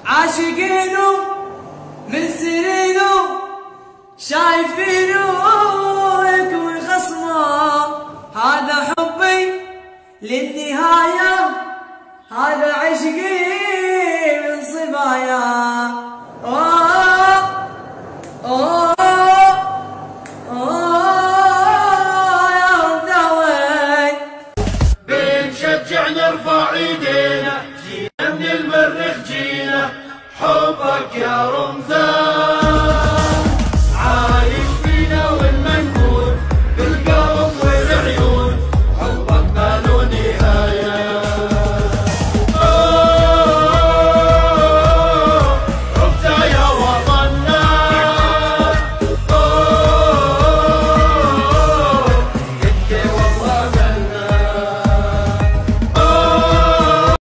عاشقينه من سنينه شايفينه يكوي خصمه. هذا حبي للنهاية، هذا عشقي من صبايا. يا داوي بنشجع نرفع ايدينا، جينا من المريخ جينا، حبك يا رمزان